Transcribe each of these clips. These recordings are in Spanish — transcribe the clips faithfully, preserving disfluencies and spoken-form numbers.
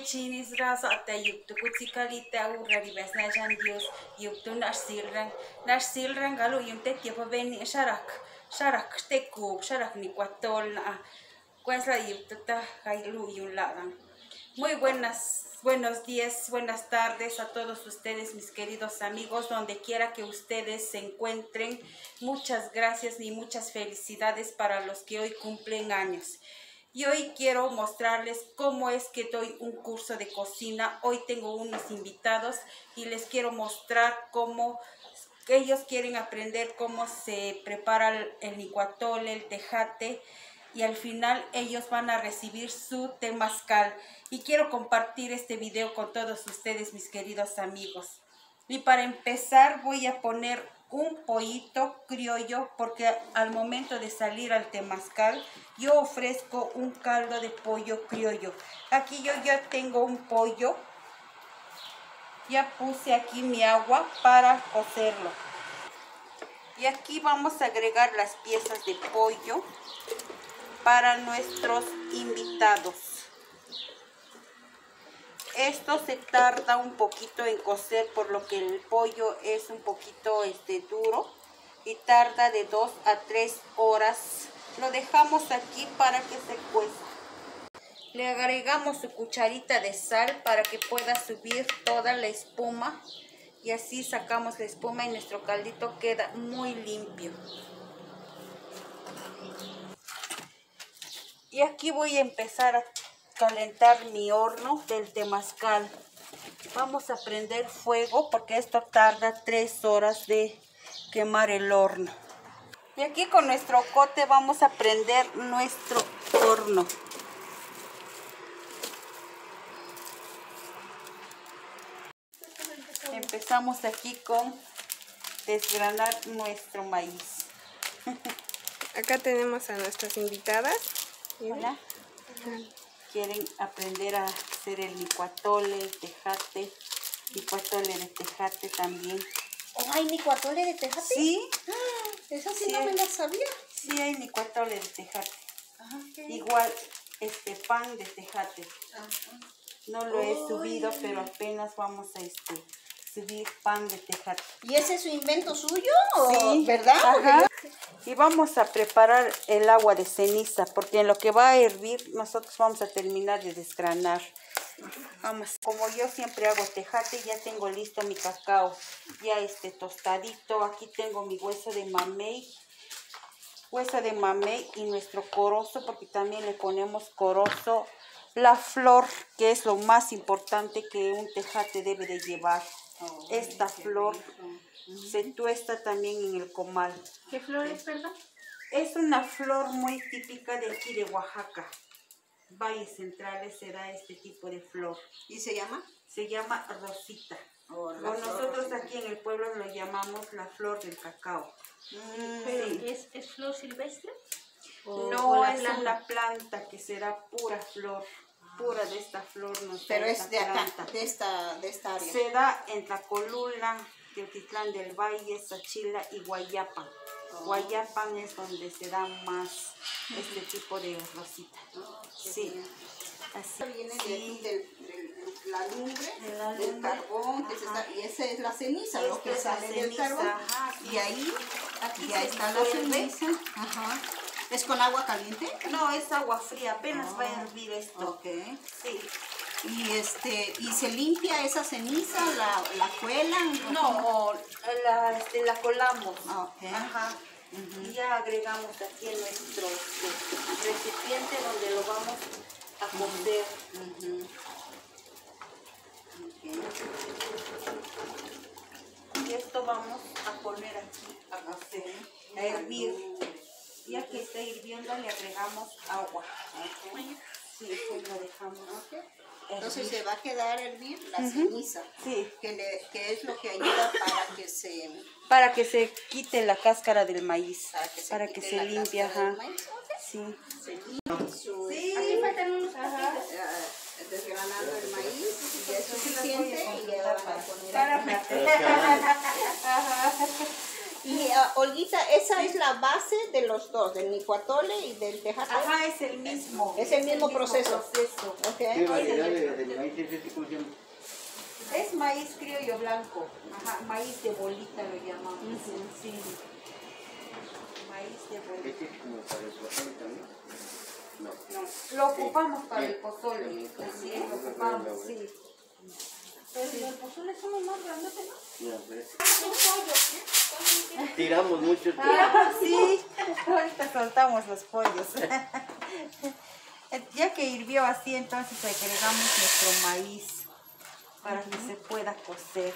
chinis raza ata yuptu kutsikalita urari besna jan Dios yuptu narsilran narsilran galu yumte tiempo beni sharak sharak teku sharak ni cuatol na cuesla yuptu ta gailu yunladan. Muy buenas buenos días, buenas tardes a todos ustedes, mis queridos amigos, donde quiera que ustedes se encuentren. Muchas gracias y muchas felicidades para los que hoy cumplen años. Y hoy quiero mostrarles cómo es que doy un curso de cocina. Hoy tengo unos invitados y les quiero mostrar cómo ellos quieren aprender cómo se prepara el licuatole, el tejate, y al final ellos van a recibir su temazcal. Y quiero compartir este video con todos ustedes, mis queridos amigos. Y para empezar voy a poner un pollito criollo, porque al momento de salir al temazcal yo ofrezco un caldo de pollo criollo. Aquí yo ya tengo un pollo, ya puse aquí mi agua para cocerlo. Y aquí vamos a agregar las piezas de pollo para nuestros invitados. Esto se tarda un poquito en cocer, por lo que el pollo es un poquito este, duro y tarda de dos a tres horas. Lo dejamos aquí para que se cueza. Le agregamos su cucharita de sal para que pueda subir toda la espuma, y así sacamos la espuma y nuestro caldito queda muy limpio. Y aquí voy a empezar a calentar mi horno del temazcal. Vamos a prender fuego porque esto tarda tres horas de quemar el horno. Y aquí con nuestro cote vamos a prender nuestro horno. Empezamos aquí con desgranar nuestro maíz. Acá tenemos a nuestras invitadas. Hola. Quieren aprender a hacer el licuatole, el tejate, licuatole de tejate también. ¿Oh, hay licuatole de tejate? Sí. ¡Ah! Esa sí, sí no hay, me la sabía. Sí hay licuatole de tejate. Ajá, igual este pan de tejate. Ajá. No lo he oh, subido, pero apenas vamos a este, subir pan de tejate. ¿Y ese es su invento suyo? Sí, ¿verdad? Ajá. Y vamos a preparar el agua de ceniza, porque en lo que va a hervir nosotros vamos a terminar de desgranar. Vamos, como yo siempre hago tejate, ya tengo listo mi cacao, ya este tostadito. Aquí tengo mi hueso de mamey, hueso de mamey y nuestro corozo, porque también le ponemos corozo, la flor, que es lo más importante que un tejate debe de llevar. Oh, esta flor rico. Se tuesta también en el comal. ¿Qué flor es, perdón? Es una flor muy típica de aquí de Oaxaca. Valles centrales se da este tipo de flor. ¿Y se llama? Se llama rosita. Oh, o nosotros aquí en el pueblo lo llamamos la flor del cacao. Mm, ¿Pero sí. es, es flor silvestre? ¿O, no, o es planta? Una planta que será pura flor. Pura de esta flor. No pero es de acá, de esta, de esta área. Se da en Tlacolula, Teotitlán del Valle, Sachila y Guayapan. Oh. Guayapan es donde se da más este tipo de rosita. Oh, sí. Bien. Así viene sí. de, de, de la lumbre, de la del lumbre. Carbón, que se está, y esa es la ceniza, Esta lo que sale ceniza, del carbón. Ajá, y ahí aquí ya está la ceniza. Ajá. ¿Es con agua caliente? No, es agua fría, apenas oh. va a hervir esto. Ok. Sí. Y este, y se limpia esa ceniza, la, la cuelan. No, la, este, la colamos. Okay. Ajá. Uh-huh. Y ya agregamos aquí en nuestro este, recipiente donde lo vamos a cocer. Uh-huh. Okay. Y esto vamos a poner aquí a cocer, a hervir. Ya que está hirviendo le agregamos agua. Okay. Sí, eso lo dejamos. Okay. Entonces se va a quedar a hervir la uh-huh. ceniza, sí. que, le, que es lo que ayuda para que se... Para que se quite la cáscara del maíz, para que se, para que se limpie, ajá. Sí. Se su, sí. Aquí faltan unos papitos. Uh, desgranando el maíz, y ya es suficiente, y ya van a poner aquí. Y uh, Olguita, esa es la base de los dos, del licuatole y del tejate. Ajá, es el mismo. Es el mismo, es el mismo proceso. proceso. Okay. ¿Qué variedad de, de maíz es este? ¿Cómo se llama? Es maíz criollo blanco. Ajá, maíz de bolita lo llamamos. Uh-huh. Sí. Maíz de bolita. ¿Este es como para el pozole también? No. No, lo ocupamos para el pozole. Así es, lo ocupamos, sí. Pero sí. El pozole somos más grandes, ¿no? No, pero tiramos mucho. Ah, sí, ahorita soltamos los pollos. Ya que hirvió así, entonces agregamos nuestro maíz para uh-huh. que se pueda cocer.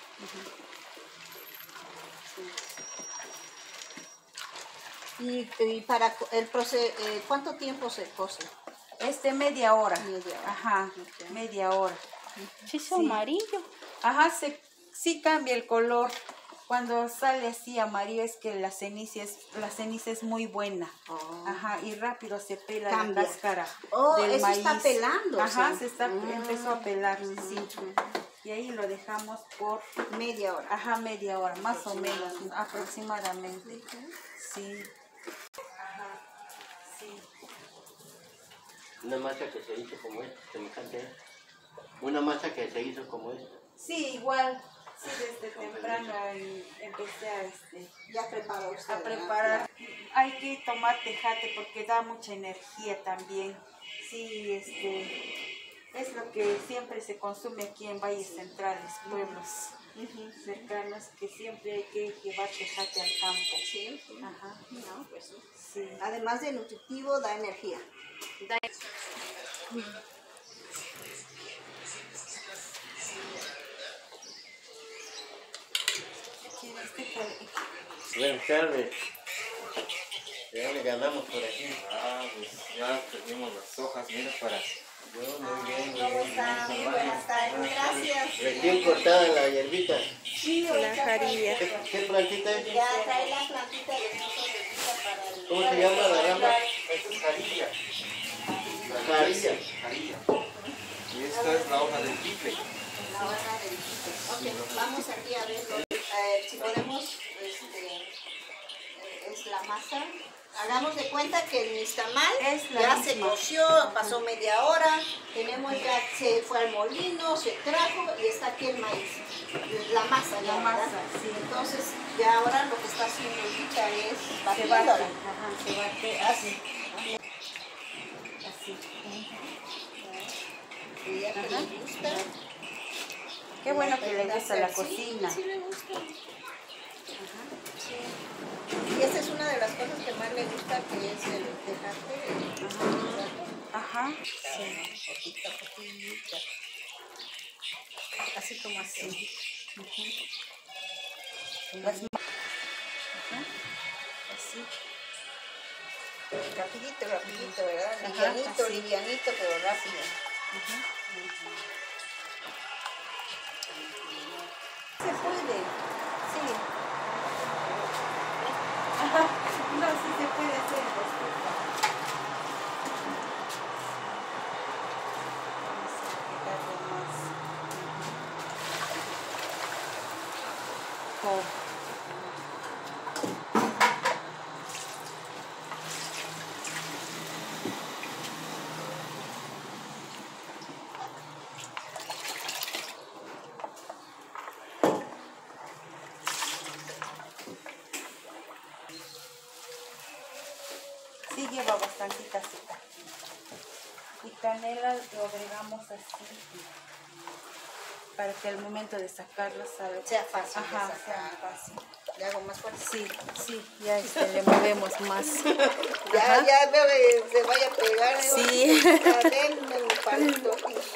Uh-huh. Y, y para el proceso, eh, ¿cuánto tiempo se cose? Este media hora. Media hora. Ajá, okay. media hora. Sí, es amarillo. Ajá, se, sí cambia el color. Cuando sale así amarillo es que la ceniza es, la ceniza es muy buena. Oh. Ajá, y rápido se pela cambia. La cáscara oh, del eso maíz. Está pelando. Ajá, sí. se está, mm. empezó a pelar, mm. sí. Y ahí lo dejamos por media hora. Ajá, media hora, más o menos, aproximadamente. Sí. Ajá, sí. Una masa que se hizo como esta, semejante. Una masa que se hizo como esta. Sí, igual. Sí, desde temprano empecé a, este, ya preparó usted, a preparar. Hay que tomar tejate porque da mucha energía también. Sí, este, es lo que siempre se consume aquí en Valles Centrales, pueblos uh-huh. cercanos, que siempre hay que llevar tejate al campo. Sí, sí. Ajá. No, pues sí. Sí. Además de nutritivo, da energía. Da... Uh-huh. Buenas tardes. Ya le ganamos por aquí. Ah, pues ya tenemos las hojas, mira, para... Yo muy bien, muy ¿Cómo está? Muy buenas tardes, gracias. Recién cortada la hierbita. Sí, la jarilla. ¿Qué, ¿Qué plantita es? Ya trae la plantita de nosotros para el... ¿Cómo se llama la rama? Esta es jarilla. La jarilla. Jarilla. Y esta es la hoja del pipe. La hoja del pipe. Ok, vamos aquí a ver eh, si podemos, este, es la masa. Hagamos de cuenta que el nixtamal ya misma. Se coció, pasó media hora, tenemos ya, se fue al molino, se trajo y está aquí el maíz, la masa ya, la masa, sí. Entonces ya ahora lo que está haciendo ahorita es batiéndola. Ajá, se bate así. Así. Y ya que le gusta. Qué bueno que le gusta la cocina. Sí, sí le gusta. Ajá, sí. Y esa es una de las cosas que más le gusta, que es el tejate. Ajá. Ajá. Sí. Poquita, poquita. Así como así. Uh-huh. Las... Ajá. Así. Rapidito, rapidito, ¿verdad? Livianito, Ajá, livianito, pero rápido. Ajá. Uh-huh. Se puede. Sí. No, sí se puede hacer. Vamos a quitarle más. Oh. Sí lleva bastantita azúcar. Y canela lo agregamos así para que al momento de sacarla salga. Sea fácil. Ajá, sea fácil. ¿Le hago más fuerte? Sí, sí, ya este, le movemos más. Ya, Ajá. ya veo que se vaya a pegar. Sí. Denme un palito.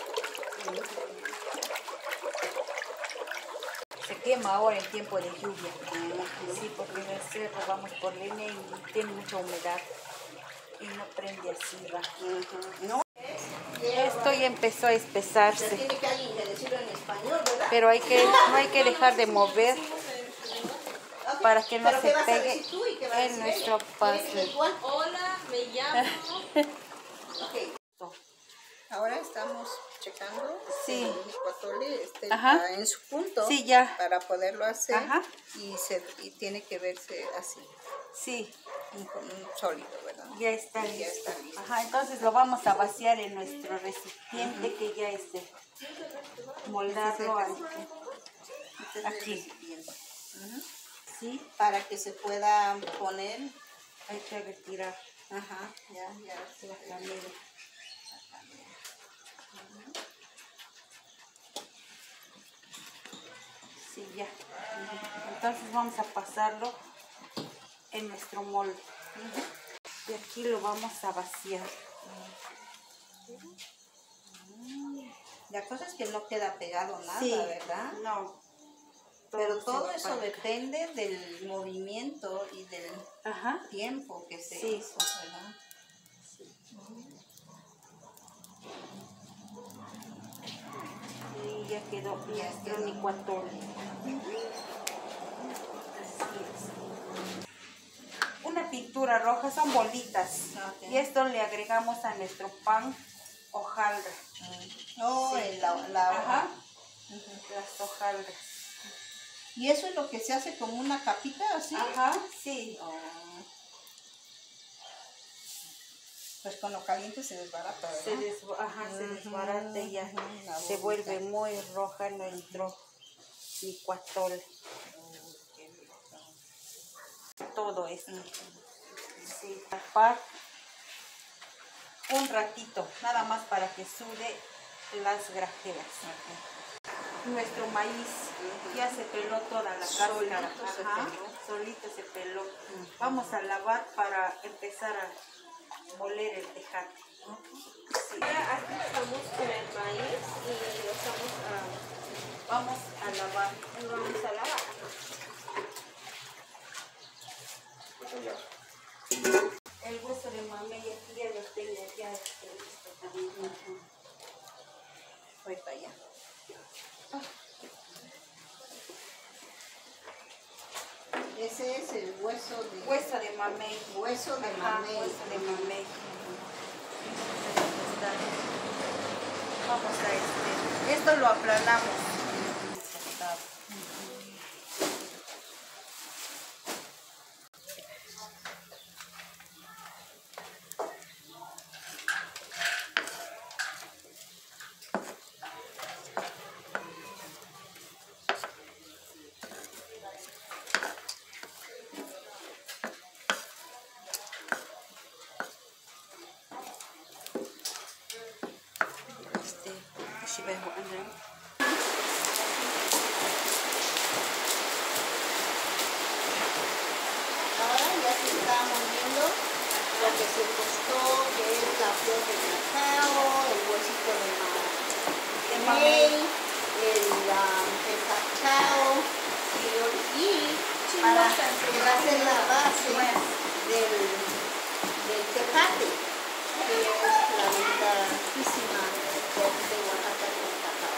Se quema ahora en tiempo de lluvia. Sí, porque en el cerro vamos por leña y tiene mucha humedad. Y no prende así rápido. Uh-huh. ¿No? Esto ya empezó a espesarse. Se tiene que alguien que decirlo en español, ¿verdad? Pero hay que, no hay que dejar de mover Okay. para que no ¿Pero se qué vas a pegue decir tú y qué va a en decir nuestro ella? pastel. Hola, me llamo. Okay. Ahora estamos checando Sí. el pozole este Ajá. está en su punto, Sí, ya. para poderlo hacer. Ajá. y, se, y tiene que verse así, Sí, un, un sólido, ¿verdad? ya está Y ya listo. está listo. Ajá, entonces lo vamos a vaciar en nuestro recipiente uh-huh. que ya esté. moldarlo Este aquí. Este es el Aquí. recipiente. Ujú. Sí, Para que se pueda poner. hay que retirar Ajá, ya, ya. la canela. Sí, ya. Entonces vamos a pasarlo en nuestro molde. Y aquí lo vamos a vaciar. La cosa es que no queda pegado nada, Sí, ¿verdad? no. Pero se todo va eso para acá. depende del movimiento y del Ajá. tiempo que se Sí. hizo, ¿verdad? Y ya quedó Ya nuestro quedó. licuatón. Así es. Una pintura roja son bolitas. Ok. Y esto le agregamos a nuestro pan hojaldra. Oh, Sí. el- la, la hoja. Ajá. Las hojaldras. Y eso es lo que se hace como una capita así. Ajá, sí. Oh. Pues con lo caliente se desbarata, ¿verdad? Se, des, ajá, se Ujú, desbarata y ya ujú, la se bolita. vuelve muy roja, no entró licuatol. Oh, qué rico. Todo esto. Ujú. Sí, tapar un ratito, nada más para que sude las grajeas. Nuestro maíz ya se peló toda la cáscara. Solito se Ajá, peló. solito se peló. Vamos a lavar para empezar a moler el tejate. Sí. Ahora aquí estamos con el maíz y lo estamos a, Vamos a lavar. lo vamos a lavar. El hueso de mamey aquí ya lo tengo ya este, listo también. Voy para allá. Ese es el hueso de Hueso de mamey. hueso de Ajá, mamey. hueso de mamey. Vamos a este. Esto lo aplanamos. Este, شبه وأنا Ahora ya se está moliendo lo que se costó, que es la flor de cacao, el huesito de mamey, el, um, el cacao y, y para que va a ser la base del, del tejate, que es la bebida riquísima de aquí de Oaxaca con cacao.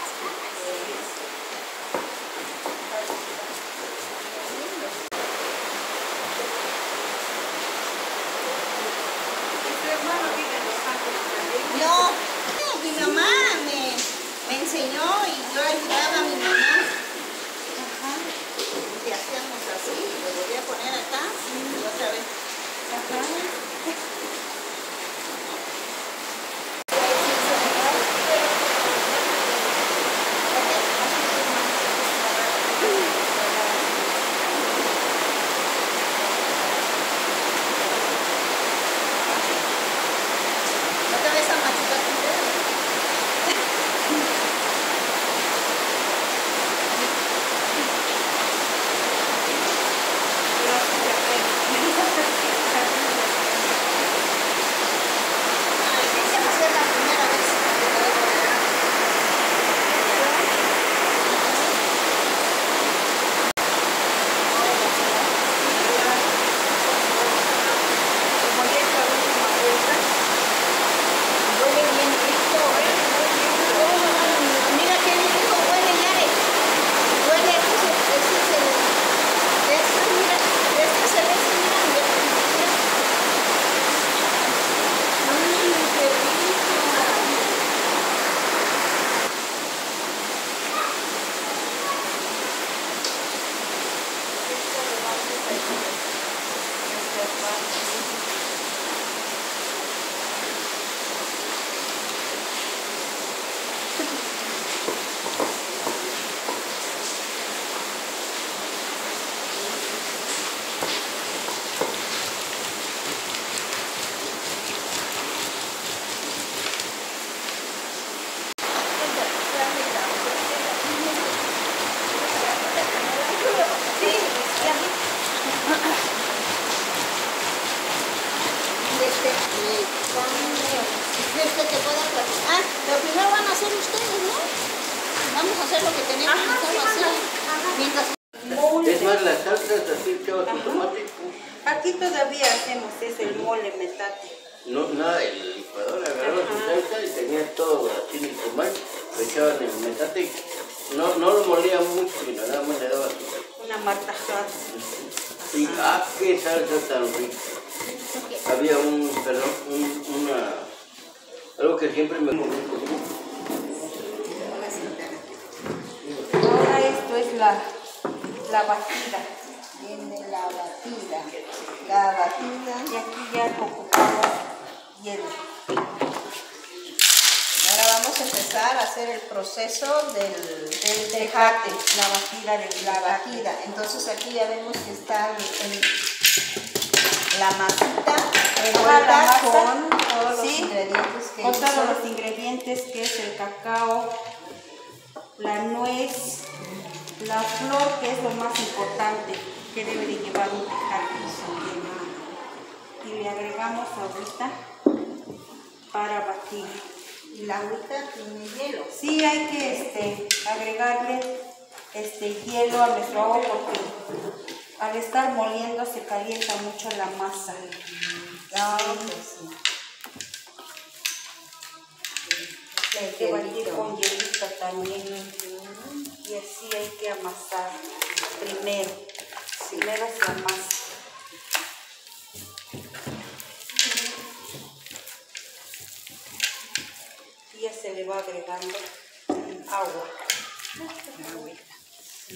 No, mi mamá me, me enseñó y yo ayudaba a mi mamá. Ajá. Y hacíamos así, lo volví a poner acá y otra vez. Otra vez a machucar tu dedo. hacer ustedes, ¿no? Vamos a hacer lo que teníamos Ajá, pensado sí, hacer. ajá. Mientras Mole. Es más, las salsas así echadas con Ajá. tomate. Aquí todavía hacemos ese el mole metate. No, nada, el licuador agarraba su Ajá. salsa y tenía todo así en el comal, lo echaban en el metate. No, no lo molía mucho, sino nada más le daba azúcar. Una martajada. Y ah, qué salsa tan rica. Había un, perdón, un, una, algo que siempre me comí. Ahora esto es la, la batida. viene la batida. La batida. Y aquí ya ocupamos hielo. Ahora vamos a empezar a hacer el proceso del, del Tejate, tejate. la batida de La batida. Entonces aquí ya vemos que está el, el- la masita la revuelta masa, con todos los sí, ingredientes que con todos hizo. los ingredientes que es el cacao, la nuez, la flor, que es lo más importante que debe de llevar un tejate. Y le agregamos ahorita para batir. Y la agüita tiene hielo. Sí, hay que este, agregarle este, hielo a nuestro agua porque al estar moliendo se calienta mucho la masa. No, pues sí. Hay que batir con hielito también. Y así hay que amasar primero. Primero se amasa. Y ya se le va agregando agua. Sí.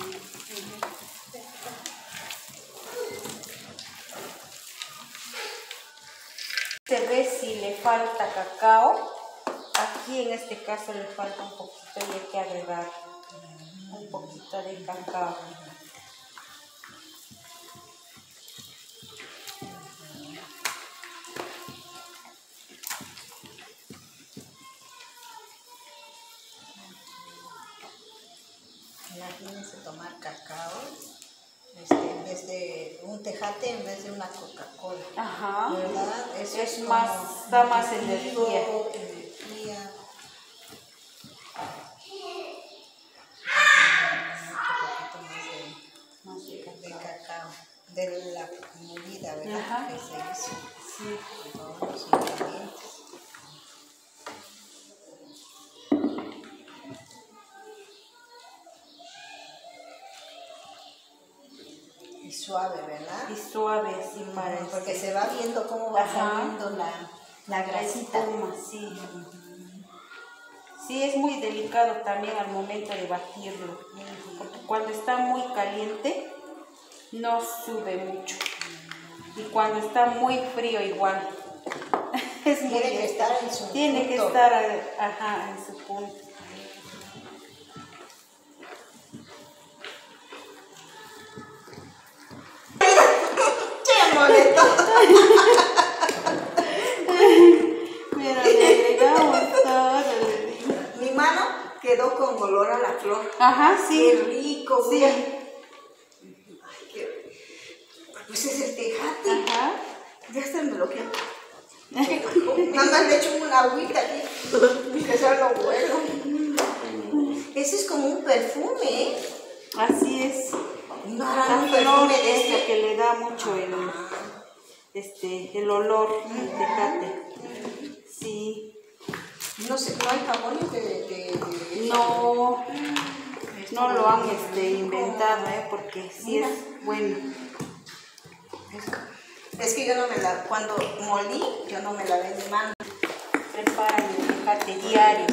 Se ve si le falta cacao. Aquí en este caso le falta un poquito y hay que agregar un poquito de cacao. Imagínense tomar cacao este, en vez de un tejate en vez de una Coca-Cola. Ajá. ¿Verdad? Eso Es como más, da más nutritivo, energía. energía. Un poquito más de, Más de de cacao, de la molida, ¿verdad? Ajá. Que se hizo Sí. con todos los ingredientes. Y suave, ¿verdad? Y suave, sí, para Porque este- se va viendo cómo va Ajá. saliendo la, la grasita. espuma, sí. Sí, es muy delicado también al momento de batirlo, porque cuando está muy caliente no sube mucho y cuando está muy frío igual. Es muy Tiene que estar en su Tiene que punto. estar, ajá, en su punto. ¡Qué molesto! Mira, le agregamos todo. Mi mano quedó con olor a la flor. Ajá, sí. Qué rico, Sí. mira. Ay, qué... Pues es el tejate. Ajá. Ya se me lo quiero. Nada más le echo una agüita aquí. Que sea lo bueno. Ese es como un perfume, ¿eh? Así es. No La harán un flor perfume de es lo este. que le da mucho el, este, el olor al tejate. Sí. No sé, no hay jabones de, de, de- No, no lo han este, inventado, ¿eh? Porque sí es bueno. Es que yo no me la, cuando molí, yo no me lavé mi mano. Preparan el tejate diario.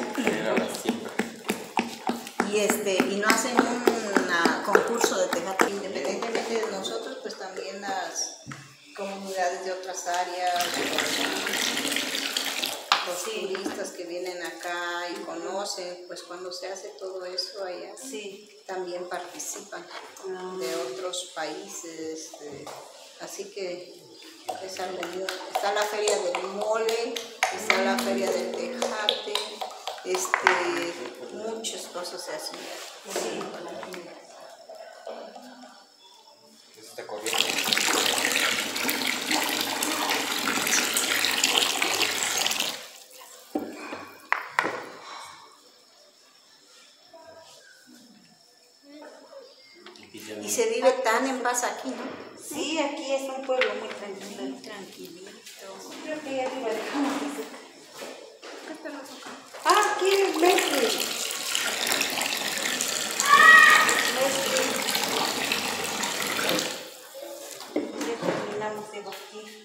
Y este, y no hacen un una concurso de tejate. Independientemente de nosotros, pues también las comunidades de otras áreas, los turistas que vienen acá y conocen, pues cuando se hace todo eso allá, Sí. también participan Ah. de otros países. eh, así que es algo muy... Está la feria del mole, está la feria del tejate, este, muchas cosas se hacen. Sí. ¿Qué se está corriendo? Y se vive tan en paz aquí, ¿no? Sí, aquí es un pueblo muy tranquilo. Muy tranquilito. Creo que ya arriba dejamos eso. Ah, aquí es Leslie. Leslie. Ya terminamos de batir.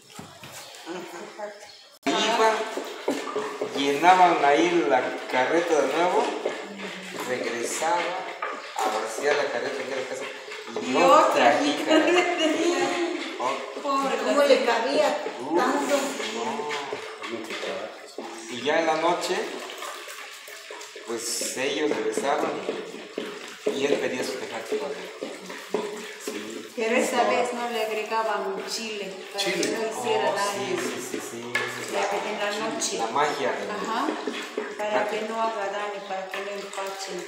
Iban, llenaban ahí la carreta de nuevo, regresaban a vaciar la carreta en la casa. Y, Y otra otra aquí, Pobre, ¿Cómo le cabía tanto? Y ya en la noche, pues ellos regresaban y él pedía su tejate para él. Sí. pero esa vez no le agregaban chile para que no hiciera Oh, daño. sí, sí, sí, sí. Ya que en la noche. La magia. del- Ajá. Para que no haga daño, para que no empachen.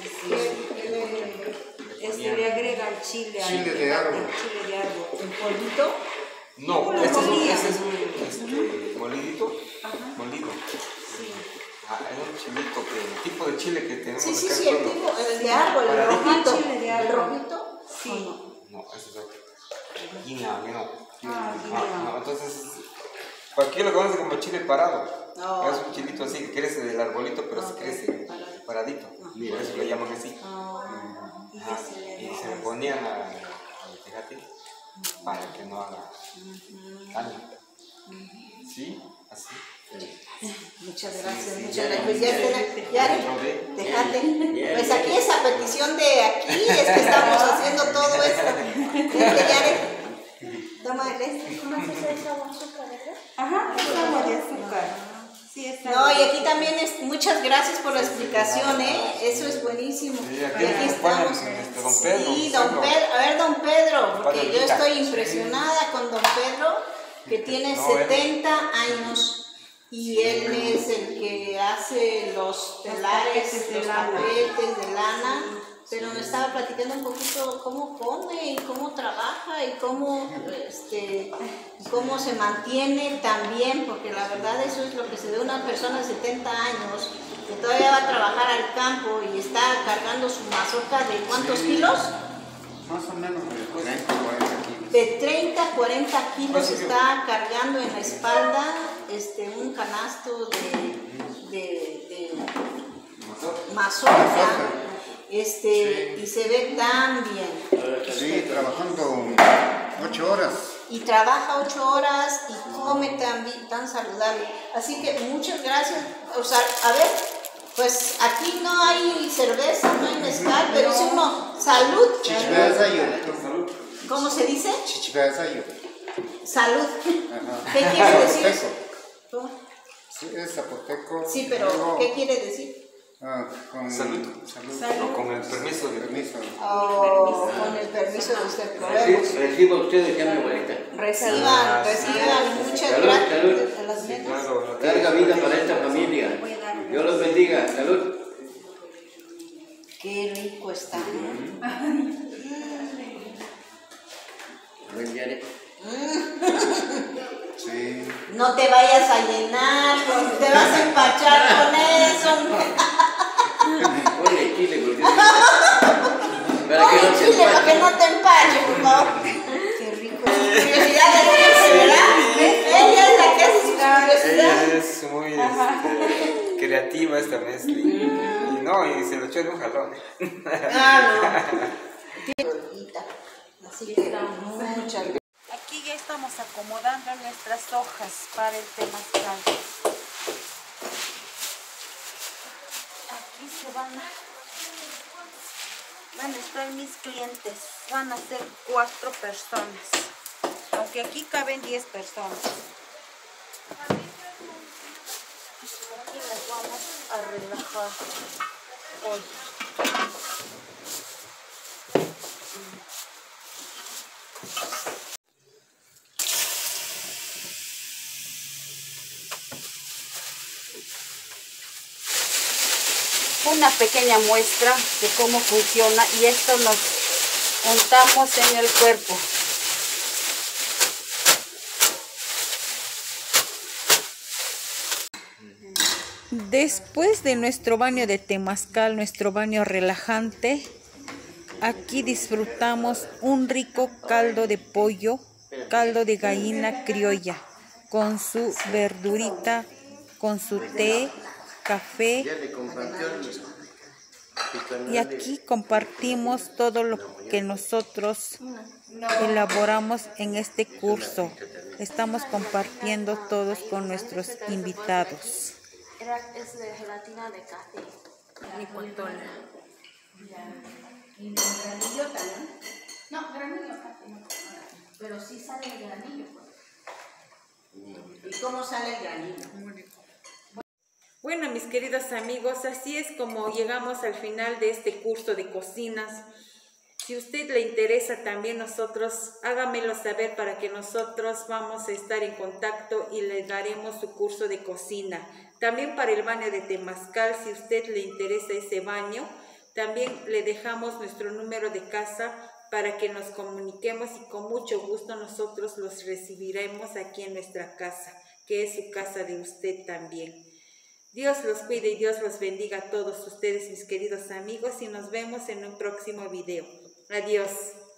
Dice. Este, le agregan chile al Chile de árbol. Chile de árbol. ¿En polvito? No, lo este es un, molían. este es un este, molidito. Ajá. Molido. Sí. Ah, es un chilito, que, el tipo de chile que tenemos Sí, sí, acá sí, en el pueblo. tipo, el de árbol, el Paradito. rojito. Chile de ¿El árbol. rojito? Sí. ¿O no? No, ese es otro. Guinea, no. Ah, Ah, guinea. no, entonces, aquí lo conoce como chile parado. No. Es un chilito así que crece del arbolito, pero sí Ok, crece paradito. paradito. Por eso lo llaman así. Ah, Y Ajá, ese le y se le agregan. ponían a- al tejate para que no haga daño. ¿Sí? Así. muchas gracias, sí, muchas ya, gracias. Pues ya, ten- ya, Probé. dejate. Ya, Pues ya. aquí es a petición de aquí, es que estamos haciendo todo esto. Es que Yare, toma el este. ¿Cómo haces esa azúcar, verdad? Ajá, es agua de azúcar. Sí, es No, agua y de aquí azúcar. también es, muchas gracias por la explicación, ¿eh? Eso es buenísimo. Sí, Y aquí aquí nos estamos. ponen, este, don Pedro, Sí, don don Pedro. Pedro. A ver, don Pedro, porque Padre yo Tita. estoy impresionada con don Pedro, que tiene No, él- setenta años. Y él es el que hace los telares, tapetes de los lana. tapetes de lana. Pero me estaba platicando un poquito cómo come y cómo trabaja y cómo, este, cómo se mantiene también, porque la verdad eso es lo que se ve una persona de setenta años que todavía va a trabajar al campo y está cargando su mazorca de ¿cuántos Sí. kilos? Más o menos de treinta, cuarenta kilos. De treinta, cuarenta kilos Pues sí, sí. está cargando en la espalda este, un canasto de, de, de mazorca, este, y se ve tan bien. Sí, trabajando ocho horas. Y trabaja ocho horas y come tan, bi- tan saludable. Así que muchas gracias. O sea, a ver, pues aquí no hay cerveza, no hay mezcal, pero dice uno, salud. Chichibazayo. ¿Cómo se dice? Chichibazayo. Salud. Ajá. ¿Qué quiere decir? Zapoteco. ¿Cómo? Sí, es zapoteco. Sí, pero Luego, ¿qué quiere decir? ah, con Salud. Salud. O con el permiso de Permiso. Oh, con el permiso de usted, Reci- probemos. Reciba usted de mi abuelita. Reciban, Ah, sí. reciban, muchas Salud, gracias. salud. A las Sí, nenas. claro, no Larga tiene- vida para esta familia. Dios los bendiga. Salud. Qué rico está. A ver, Yare. Sí. No te vayas a llenar, porque te vas a empachar con eso. Ponle chile, porque para que Oye, no se chile, para que empache. no te empache, por favor. Qué rico. Curiosidad de dulce, ¿verdad? Ella es la que hace sus curiosidades. Ella es muy este, creativa esta mezcla. Y no, y se lo echó de un jalón. Ah, no. Qué bonita. Así que muchas gracias. Aquí ya estamos acomodando nuestras hojas para el temazcal. Aquí se van a, van a estar mis clientes. Van a ser cuatro personas. Aunque aquí caben diez personas. Aquí las vamos a relajar hoy. Una pequeña muestra de cómo funciona y esto nos untamos en el cuerpo. Después de nuestro baño de temazcal, nuestro baño relajante, Aquí disfrutamos un rico caldo de pollo, caldo de gallina criolla, con su verdurita, con su té, café. Y aquí compartimos todo lo que nosotros elaboramos en este curso. Estamos compartiendo todos con nuestros invitados. Es de gelatina de café. Nicuatola. ¿Y el granillo también? No, granillo no. Pero sí sale el granillo. ¿Y cómo sale el granillo? Bueno, mis queridos amigos, así es como llegamos al final de este curso de cocinas. Si a usted le interesa también nosotros, hágamelo saber para que nosotros vamos a estar en contacto y le daremos su curso de cocina. También para el baño de Temazcal, si a usted le interesa ese baño, también le dejamos nuestro número de casa para que nos comuniquemos y con mucho gusto nosotros los recibiremos aquí en nuestra casa, que es su casa de usted también. Dios los cuide y Dios los bendiga a todos ustedes, mis queridos amigos, y nos vemos en un próximo video. Adiós.